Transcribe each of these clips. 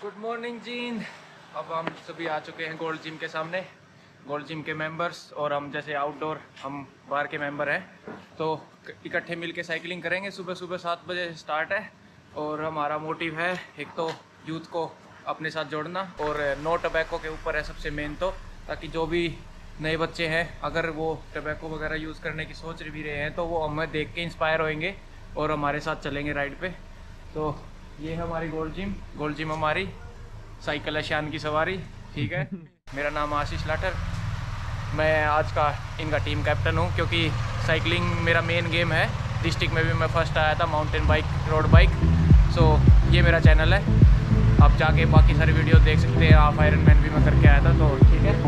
Good morning gene. अब हम सभी आ चुके हैं गोल्ड जिम के सामने, गोल्ड जिम के मेंबर्स और हम जैसे आउटडोर हम बाहर के मेंबर हैं, तो इकट्ठे मिलके साइकिलिंग करेंगे। सुबह सुबह 7 बजे स्टार्ट है और हमारा मोटिव है एक तो यूथ को अपने साथ जोड़ना और नो टबैको के ऊपर है सबसे मेन, तो ताकि जो भी नए बच्चे हैं अगर वो टबैको वगैरह यूज़ करने की सोच भी रहे हैं तो वो हमें देख के इंस्पायर होंगे और हमारे साथ चलेंगे राइड पे। तो ये है हमारी गोल्ड जिम हमारी साइकिल है शान की सवारी, ठीक है। मेरा नाम आशीष लाठर, मैं आज का इनका टीम कैप्टन हूँ क्योंकि साइकिलिंग मेरा मेन गेम है। डिस्ट्रिक्ट में भी मैं फर्स्ट आया था, mountain bike, road bike. So ये मेरा चैनल है, आप जाके बाकी सारी वीडियो देख सकते हैं। हाफ आयरन मैन भी मैं करके आया था, तो ठीक है।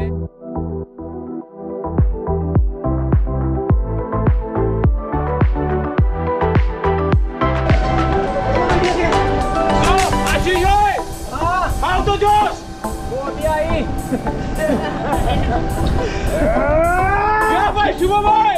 शुभ भाई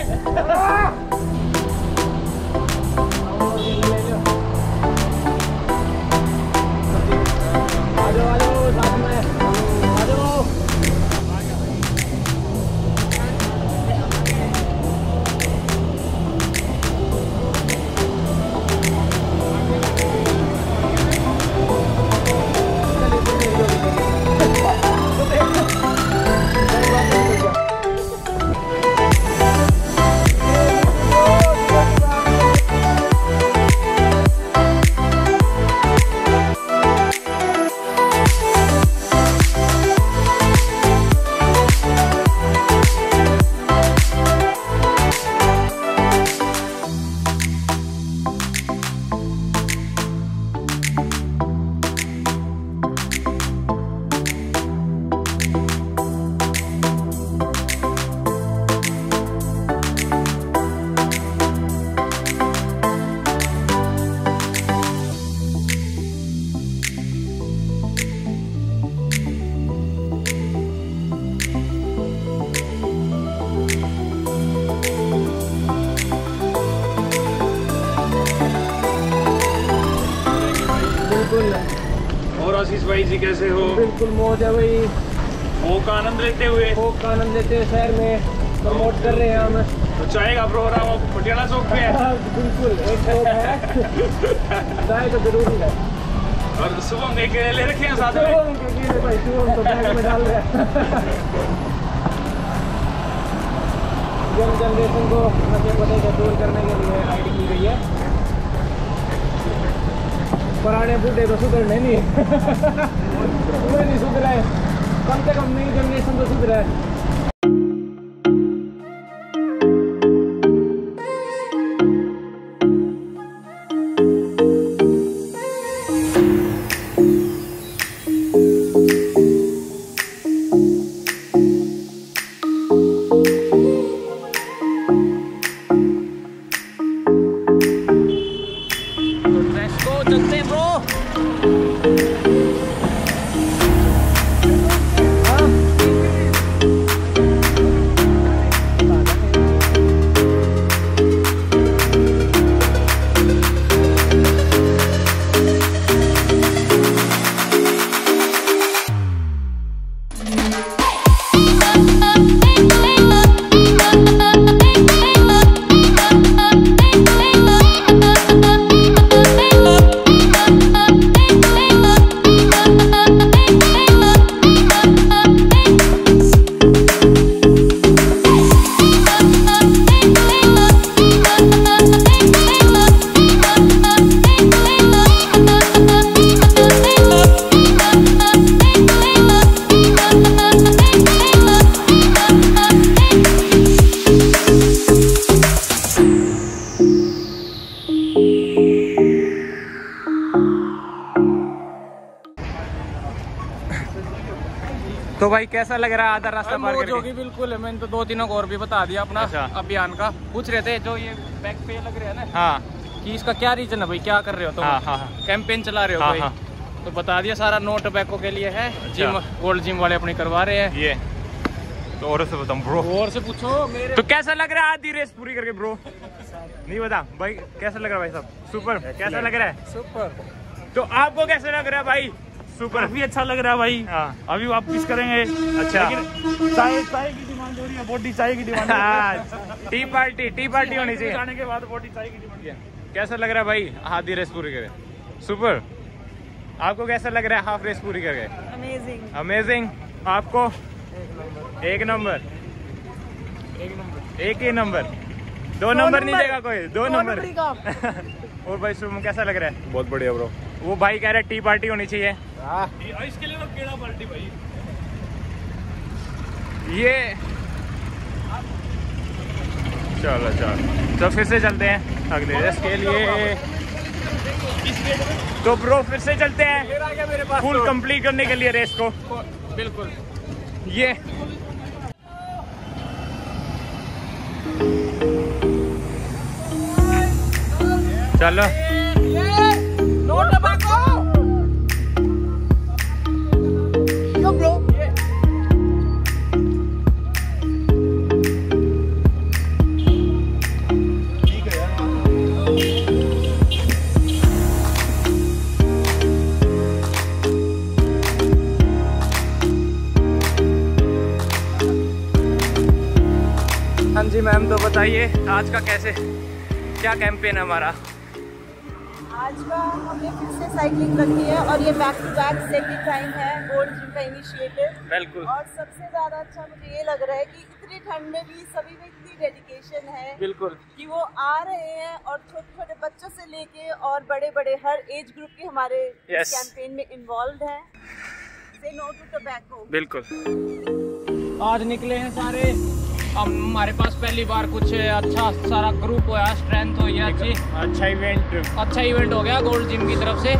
और आशीष भाई जी कैसे हो? बिल्कुल मौज है भाई, फोक का आनंद लेते हुए शहर में प्रमोट कर रहे हैं हम। तो चाय का प्रोग्राम अब पटियाला चौक पे है। बिल्कुल एक शौक है, चाय तो जरूरी है। और शुभम ने ले रखे हैं साथ में भाई, शुभम तो बैग में डाल रहे हैं। यंग जनरेशन को नशे पते से दूर करने के लिए राइडिंग की गई है। पुराने बूढ़े तो सुधरने नहीं वो नहीं सुधरा है, कम से कम नई जनरेशन तो सुधरा है। चलते हैं ब्रो। तो भाई कैसा लग रहा है आधा रास्ता पार करके? होगी बिल्कुल, मैंने तो 2-3 को और भी बता दिया अपना अभियान का। पूछ रहे थे जो ये बैक पे लग रहा है ना, हाँ, कि इसका क्या रीजन है भाई, क्या कर रहे हो? तो हाँ, कैंपेन चला रहे हो भाई? तो बता दिया सारा नो टबैको के लिए है। जिम गोल्ड जिम वाले अपनी करवा रहे हैं ये। तो और से बताऊं ब्रो? और से पूछो मेरे। तो कैसा लग रहा है आधी रेस पूरी करके ब्रो? नहीं बता भाई, कैसा लग रहा है भाई साहब? सुपर। कैसा लग रहा है? सुपर। तो आपको कैसा लग रहा है भाई? सुपर। काफी अच्छा लग रहा है भाई। हाँ। अभी वापस करेंगे। अच्छा। लेकिन चाय की डिमांड हो रही है, बॉडी चाय की डिमांड टी पार्टी होनी चाहिए। आने के बाद बॉडी चाय की डिमांड। कैसा लग रहा है भाई आधी रेस पूरी करे? सुपर। आपको कैसा लग रहा है हाफ रेस पूरी करके? अमेजिंग। अमेजिंग। आपको? एक नंबर। एक ही नंबर। दो नंबर नहीं देगा कोई? दो नंबर। और भाई शुभम कैसा लग रहा है? बहुत बढ़िया ब्रो। वो भाई कह रहा है टी पार्टी होनी चाहिए। इसके लिए केड़ा पार्टी भाई। ये चलो तो फिर से चलते हैं अगले रेस के लिए। तो ब्रो फिर से चलते हैं फुल कंप्लीट करने के लिए रेस को। बिल्कुल। ये चलो नो टबाको। यो ब्रो। हाँ जी मैम, तो बताइए आज का कैसे क्या कैंपेन है हमारा? आज का हमने फिर से साइकिलिंग रखी है और ये back to back second time है गोल्ड जिम का इनिशिएटिव। बिल्कुल। और सबसे ज्यादा अच्छा मुझे ये लग रहा है कि इतनी ठंड में भी सभी में इतनी डेडिकेशन है। बिल्कुल। कि वो आ रहे हैं और छोटे छोटे बच्चों से लेके और बड़े बड़े हर एज ग्रुप के हमारे Yes. कैंपेन में इन्वॉल्व हैं। से नो टू टबैको। बिल्कुल। आज निकले हैं सारे। हमारे पास पहली बार कुछ अच्छा सारा ग्रुप हुआ, स्ट्रेंथ हुई है अच्छी। अच्छा इवेंट हो गया गोल्ड जिम की तरफ से।